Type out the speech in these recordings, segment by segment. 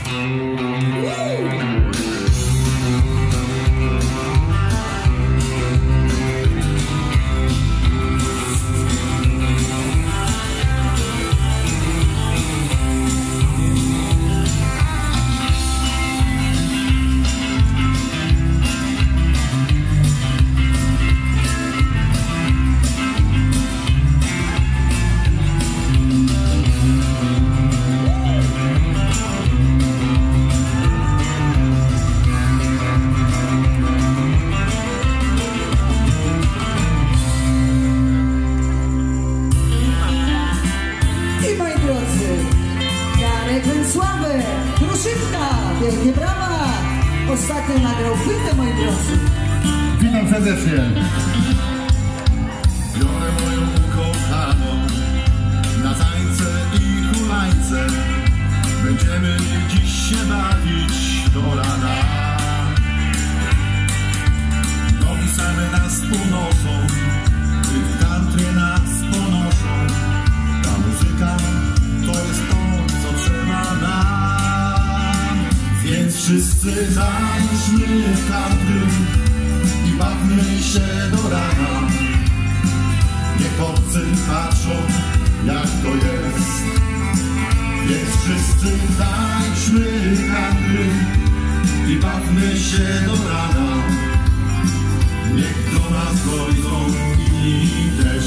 Wielkie brawa! Ostatnio nagrał płytę, moi drodzy. Witam serdecznie. Biorę moją ukochaną na tańce i hulańce. Będziemy dziś się bawić do rana. Nogi same nas ponoszą, w country nas ponoszą. Ta muzyka to jest to, co trzeba nam. Więc wszyscy tańczmy country i bawmy się do rana. Niech obcy patrzą, jak to jest. Więc wszyscy tańczmy country i bawmy się do rana. Niech do nas dojdą inni też.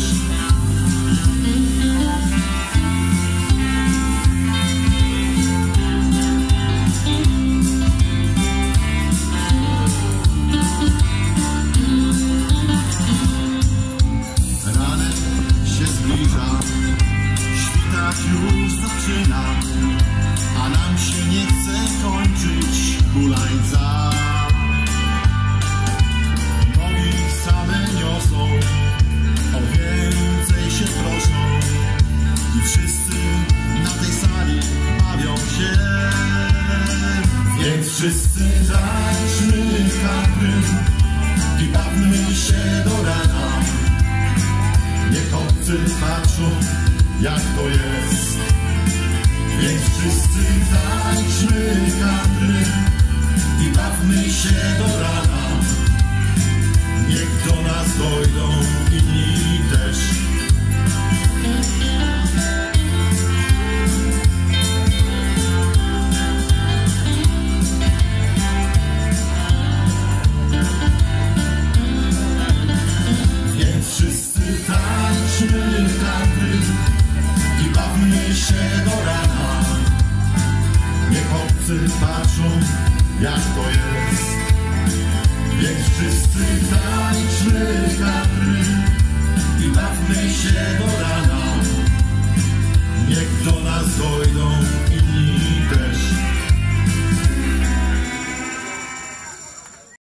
Świtać już zaczyna, a nam się nie chce kończyć hulańca. Nogi same niosą, o więcej się proszą i wszyscy na tej sali bawią się. Więc wszyscy tańczmy country i bawmy się do rana. Niech obcy patrzą, jak to jest. Więc wszyscy tańczmy country i bawmy się do rana. Niech do nas dojdą inni też. Więc wszyscy tańczmy country i bawmy się do rana. Niech obcy patrzą, jak to jest. Więc wszyscy tańczmy country i bawmy się do